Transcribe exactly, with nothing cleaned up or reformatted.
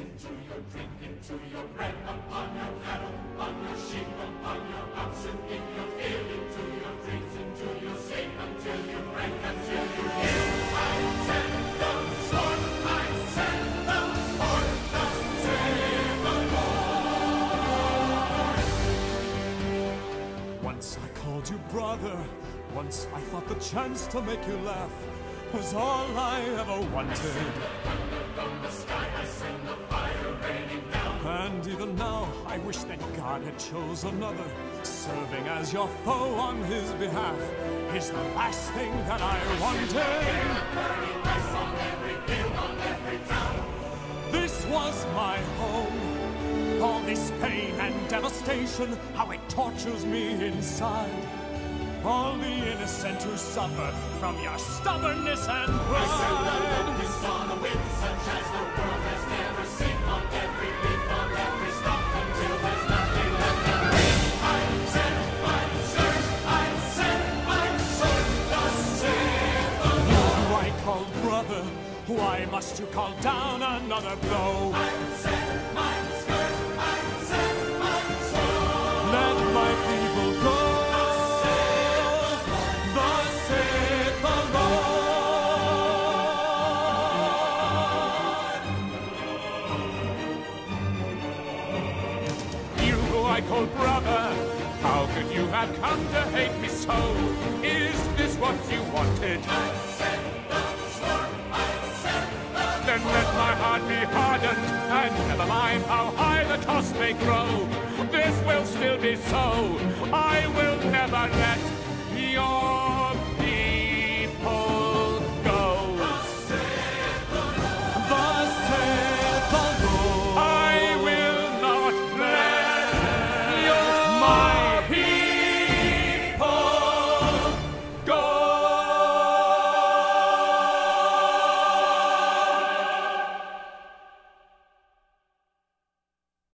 into your drink, into your bread, upon your cattle, on your sheep, upon your oxen, in your field, into your drinks, into your sleep, until you break, until you yield. I send the sword, I send the sword, thus saith the Lord. Once I called you brother, once I thought the chance to make you laugh was all I ever wanted. I send the thunder from the sky, I send the fire raining down. And even now, I wish that God had chose another. Serving as your foe on his behalf is the last thing that I wanted. Burning rice on every field, on every town. This was my home. All this pain and devastation, how it tortures me inside. All the innocent who suffer from your stubbornness and pride. I send the locust on the wind, such as the world has never seen. On every leaf, on every stalk, until there's nothing left to read. I send my sword, I send my sword, thus saith the Lord. Who I called brother, why must you call down another blow? I send my sword, I send my sword. Let my people go. I called brother, how could you have come to hate me so? Is this what you wanted? I send the sword, I send the Then let my heart be hardened, and never mind how high the toss may grow. This will still be so. I will never let your